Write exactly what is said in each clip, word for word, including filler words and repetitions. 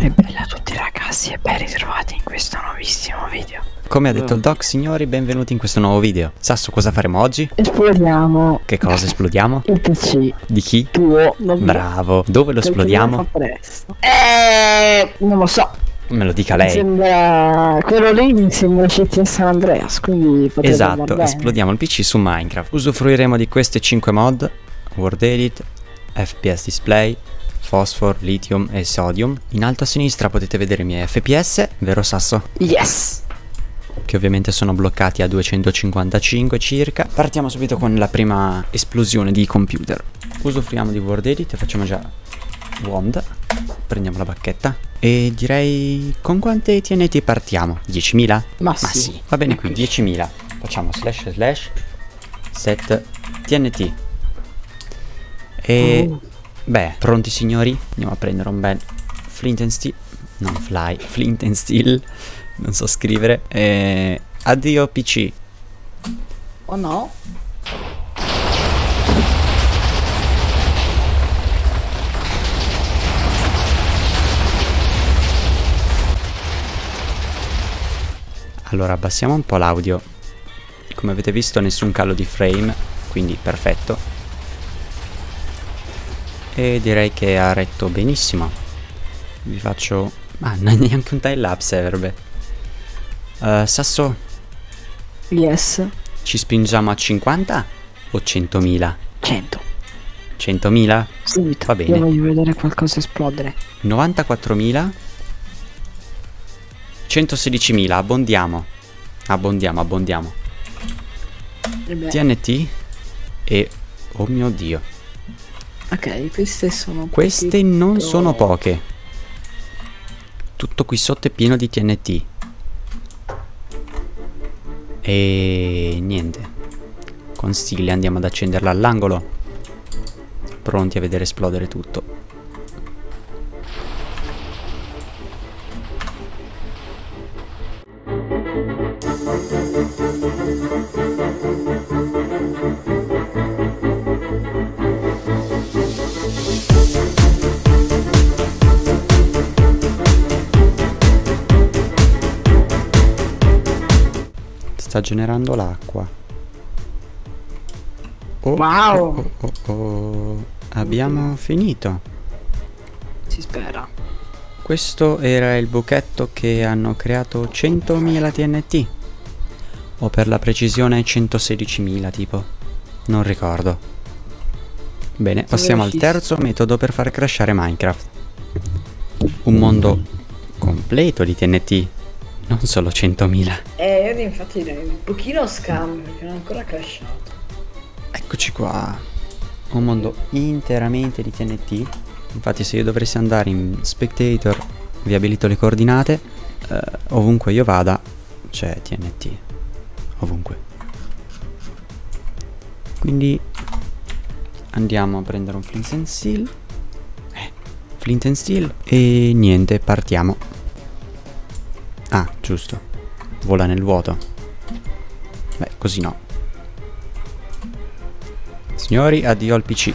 E bella a tutti ragazzi e ben ritrovati in questo nuovissimo video. Come ha detto il doc, signori, benvenuti in questo nuovo video. Sasso, cosa faremo oggi? Esplodiamo. Che cosa esplodiamo? Il P C. Di chi? Tuo. Non Bravo. Dove lo esplodiamo? Presto. Eh, non lo so. Me lo dica Mi lei. sembra... Quello lì mi sembra C T San Andreas, quindi potrebbe andare Esatto, bene. esplodiamo il P C su Minecraft. Usufruiremo di queste cinque mod: World Edit, F P S Display, Phosphor, Lithium e Sodium. In alto a sinistra potete vedere i miei F P S, vero Sasso? Yes. Che ovviamente sono bloccati a duecentocinquantacinque circa. Partiamo subito con la prima esplosione di computer. Usufruiamo di World Edit e facciamo già Wand. Prendiamo la bacchetta e direi con quante T N T partiamo? diecimila? Ma, Ma sì. sì, va bene qui, diecimila. Facciamo slash slash set T N T. E Oh. beh, pronti signori? Andiamo a prendere un bel flint and steel. Non fly, flint and steel. Non so scrivere. E addio P C. Oh no. Allora abbassiamo un po' l'audio. Come avete visto nessun calo di frame, quindi perfetto. E direi che ha retto benissimo. Vi faccio... ah, neanche un time lapse serve. uh, Sasso, Yes. ci spingiamo a cinquanta o centomila? cento. centomila? Subito. Va bene. Io voglio vedere qualcosa esplodere. novantaquattromila. centosedicimila, abbondiamo. Abbondiamo, abbondiamo. E beh. T N T. E... oh mio Dio. Ok, queste sono... Queste pochino- non sono poche. Tutto qui sotto è pieno di T N T. E niente. Con stile andiamo ad accenderla all'angolo. Pronti a vedere esplodere tutto. Sta generando l'acqua. Oh, Wow. oh, oh, oh, oh. Abbiamo finito. Si spera. Questo era il buchetto che hanno creato centomila T N T. O per la precisione centosedicimila tipo. Non ricordo. Bene, passiamo al terzo metodo per far crashare Minecraft. Un mondo completo di T N T. Non solo centomila. Eh, io infatti direi un pochino scambio perché non è ancora crashato. Eccoci qua. Un mondo interamente di T N T. Infatti se io dovessi andare in Spectator, vi abilito le coordinate, eh, ovunque io vada c'è T N T. Ovunque. Quindi andiamo a prendere un flint and steel. Eh, flint and steel. E niente, partiamo. Ah, giusto. Vola nel vuoto. Beh, così no. Signori, addio al P C.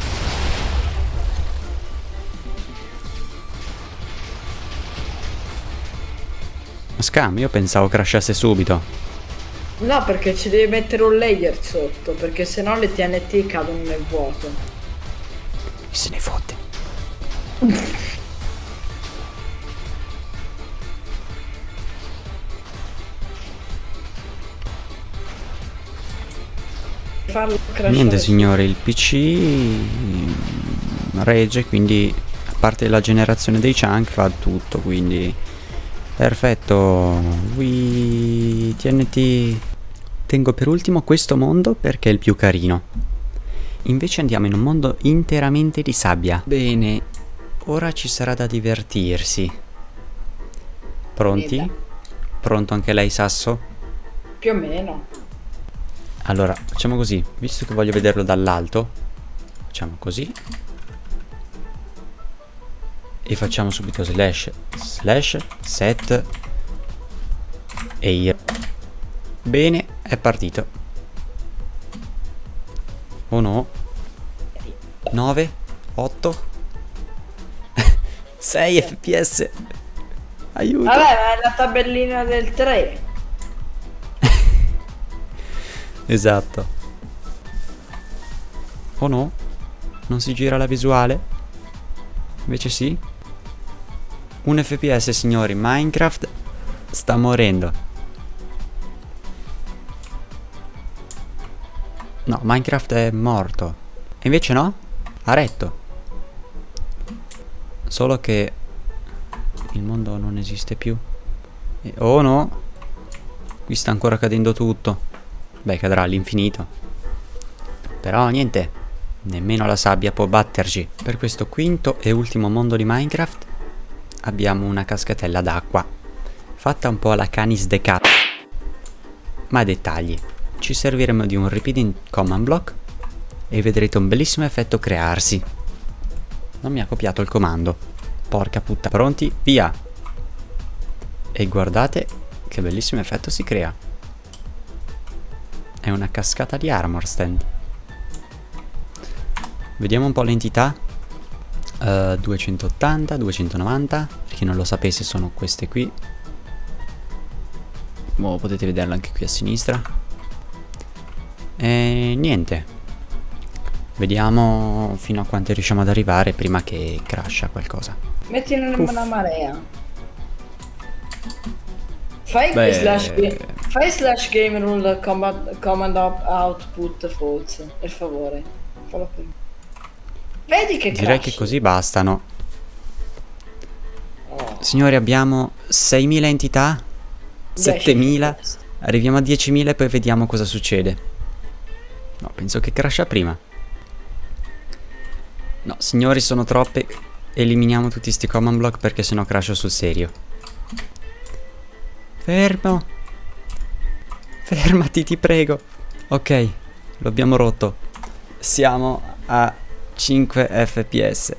Ma scam, io pensavo crashasse subito. No, perché ci devi mettere un layer sotto, perché sennò le T N T cadono nel vuoto. Chi se ne fotte? Farlo crashare. Niente signore, il P C mm, regge, quindi a parte la generazione dei chunk fa tutto, quindi perfetto. Ui, T N T. Tengo per ultimo questo mondo perché è il più carino. Invece andiamo in un mondo interamente di sabbia. Bene, ora ci sarà da divertirsi. Pronti? Bene. Pronto anche lei, Sasso? Più o meno. Allora, facciamo così, visto che voglio vederlo dall'alto, facciamo così. E facciamo subito slash, slash, set, air. Bene, è partito. Oh no. nove, otto, sei F P S. Aiuto. Vabbè, ma è la tabellina del tre. Esatto. Oh no? Non si gira la visuale? Invece sì. Un F P S, signori. Minecraft sta morendo. No, Minecraft è morto. E invece no? Ha retto. Solo che il mondo non esiste più. E oh no! Qui sta ancora cadendo tutto. Beh, cadrà all'infinito. Però niente, nemmeno la sabbia può batterci. Per questo quinto e ultimo mondo di Minecraft abbiamo una cascatella d'acqua, fatta un po' alla Canis de Cat. Ma dettagli. Ci serviremo di un repeating command block e vedrete un bellissimo effetto crearsi. Non mi ha copiato il comando. Porca puttana. Pronti? Via! E guardate che bellissimo effetto si crea. È una cascata di armor stand. Vediamo un po' l'entità. uh, duecentottanta, duecentonovanta. Per chi non lo sapesse sono queste qui. Oh, potete vederlo anche qui a sinistra. E niente. Vediamo fino a quanto riusciamo ad arrivare prima che crasha qualcosa. Metti una marea. Fai Beh, slash game, fai slash game rule command, command output false, per favore. Fallo per me. Vedi che direi crash. che così bastano. Oh. Signori, abbiamo seimila entità, settemila, arriviamo a diecimila e poi vediamo cosa succede. No, penso che crasha prima. No, signori, sono troppe. Eliminiamo tutti sti command block perché sennò crasho sul serio. Fermo. Fermati, ti prego. Ok, lo abbiamo rotto. Siamo a cinque F P S.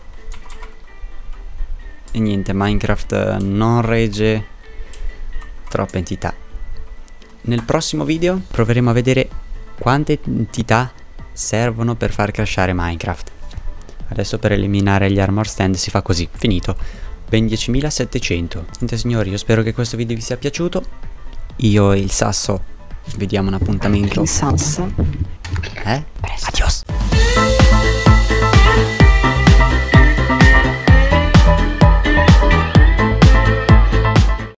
E niente, Minecraft non regge troppe entità. Nel prossimo video proveremo a vedere quante entità servono per far crashare Minecraft. Adesso per eliminare gli armor stand si fa così, finito. Ben diecimilasettecento. Niente signori, io spero che questo video vi sia piaciuto. Io e il Sasso vediamo un appuntamento. Il Sasso? Eh?